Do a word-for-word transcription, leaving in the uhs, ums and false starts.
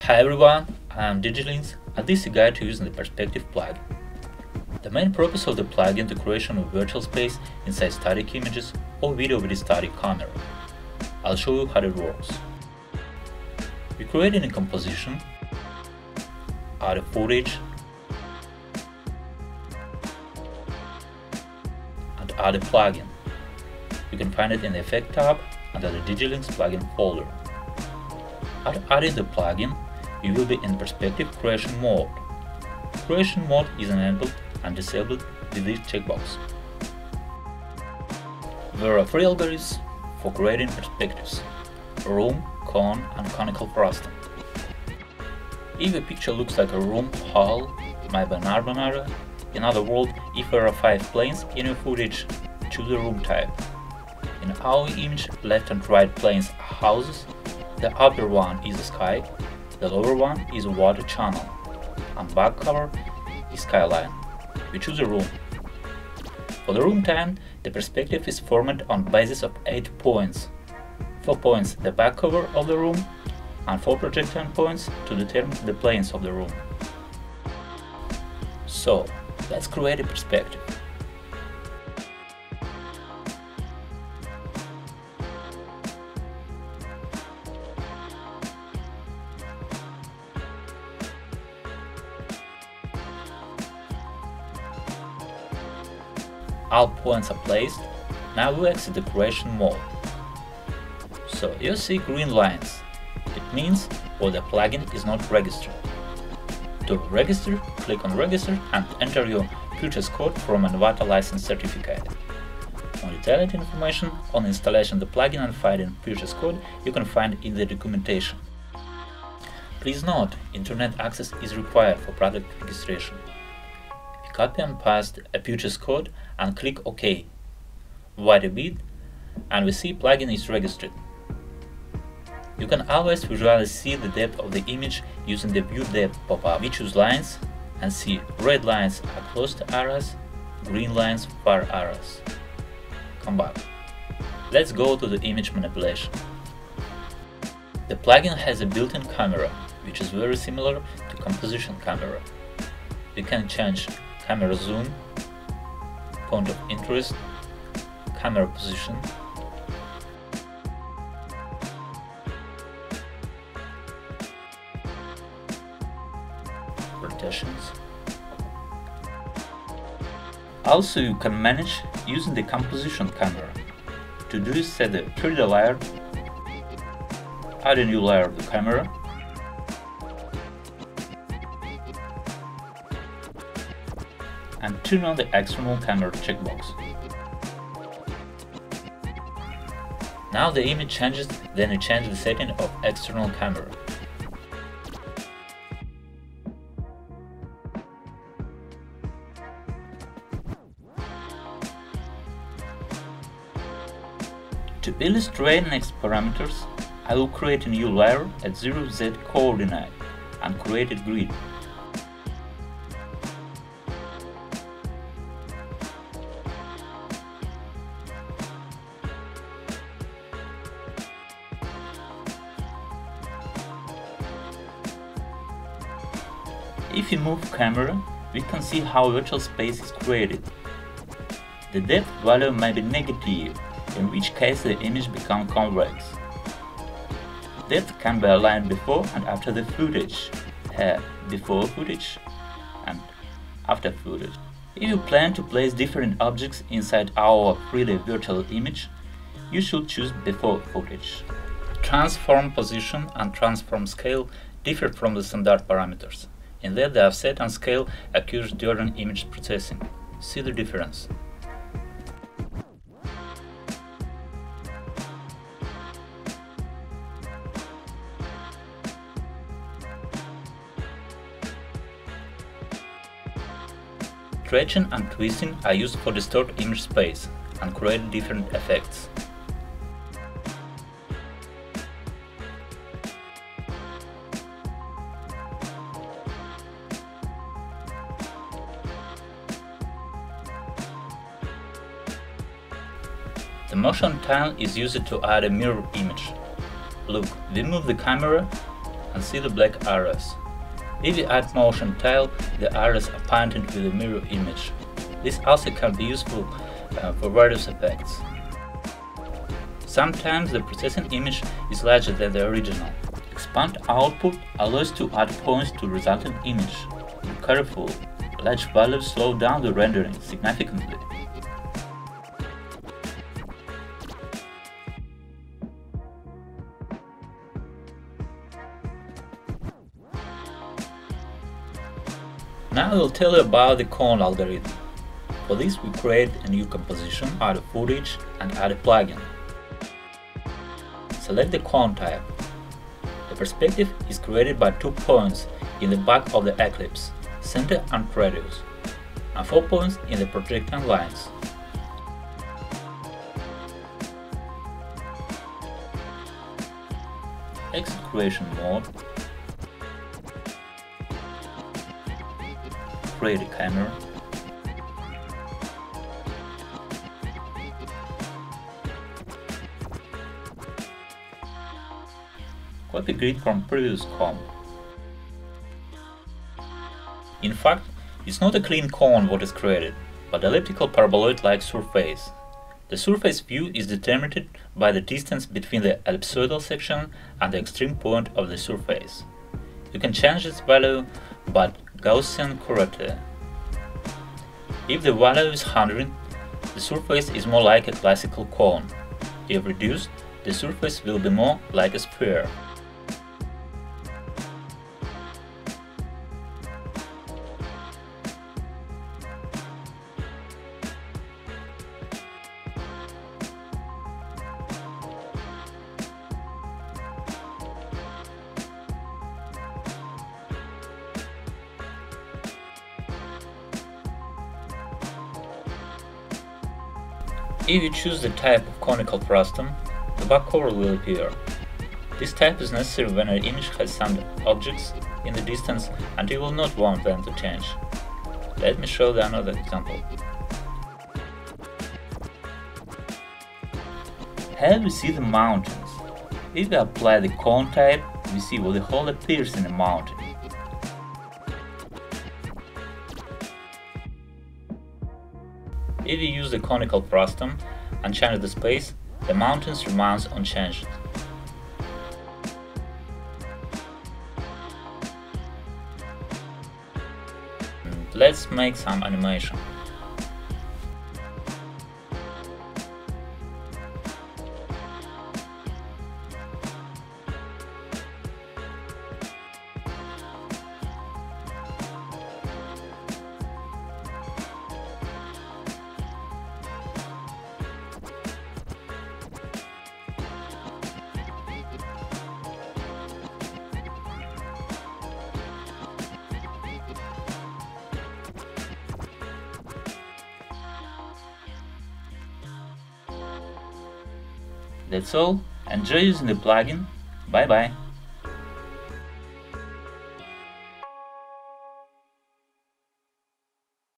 Hi everyone, I am Digilins and this is a guide to using the Perspective plugin. The main purpose of the plugin is the creation of virtual space inside static images or video with a static camera. I'll show you how it works. We create a composition, add a footage, and add a plugin. You can find it in the Effect tab under the Digilins plugin folder. After adding the plugin, you will be in Perspective Creation mode. Creation mode is enabled and disabled with this checkbox. There are three algorithms for creating perspectives: room, cone, and conical frosting. If a picture looks like a room, hall, maybe an urban area, in other words, if there are five planes in your footage, choose the room type. In our image, left and right planes are houses, the upper one is the sky, the lower one is a water channel, and back cover is skyline. We choose a room. For the room time, the perspective is formed on basis of eight points. four points the back cover of the room, and four projectile points to determine the planes of the room. So, let's create a perspective. All points are placed. Now we exit the creation mode. So you see green lines. It means well, the plugin is not registered. To register, click on Register and enter your purchase code from a Nevada license certificate. More detailed information on installation of the plugin and finding purchase code you can find in the documentation. Please note, internet access is required for product registration. Copy and paste a purchase code and click OK. Wait a bit and we see plugin is registered. You can always visually see the depth of the image using the View Depth pop-up. We choose lines and see red lines are close to areas, green lines far areas. Come back. Let's go to the image manipulation. The plugin has a built-in camera, which is very similar to composition camera. We can change camera zoom, point of interest, camera position, rotations. Also, you can manage using the composition camera. To do this, set the three D layer, add a new layer of the camera, and turn on the external camera checkbox. Now the image changes, then you change the setting of external camera. To illustrate next parameters, I will create a new layer at zero z coordinate and create a grid. If you move camera, we can see how virtual space is created. The depth value may be negative, in which case the image becomes convex. Depth can be aligned before and after the footage, uh, before footage and after footage. If you plan to place different objects inside our three D virtual image, you should choose before footage. Transform position and transform scale differ from the standard parameters. In that, the offset and scale occurs during image processing. See the difference. Stretching and twisting are used for distort image space and create different effects. The motion tile is used to add a mirror image. Look, we move the camera and see the black arrows. If you add motion tile, the arrows are painted with a mirror image. This also can be useful uh, for various effects. Sometimes the processing image is larger than the original. Expand output allows to add points to resulting image. Be careful, large values slow down the rendering significantly. Now I will tell you about the cone algorithm. For this we create a new composition, add a footage and add a plugin. Select the cone type. The perspective is created by two points in the back of the ellipse, center and radius, and four points in the projecting lines. Exit creation mode. Create a camera. Copy grid from previous cone. In fact, it's not a clean cone what is created, but elliptical paraboloid-like surface. The surface view is determined by the distance between the ellipsoidal section and the extreme point of the surface. You can change its value by Gaussian correctly. If the value is one hundred, the surface is more like a classical cone. If reduced, the surface will be more like a sphere. If you choose the type of conical frustum, the back cover will appear. This type is necessary when an image has some objects in the distance and you will not want them to change. Let me show you another example. Here we see the mountains. If we apply the cone type, we see what the hole appears in the mountain. If you use the conical frustum and change the space, the mountains remains unchanged. And let's make some animation. That's all. Enjoy using the plugin. Bye bye.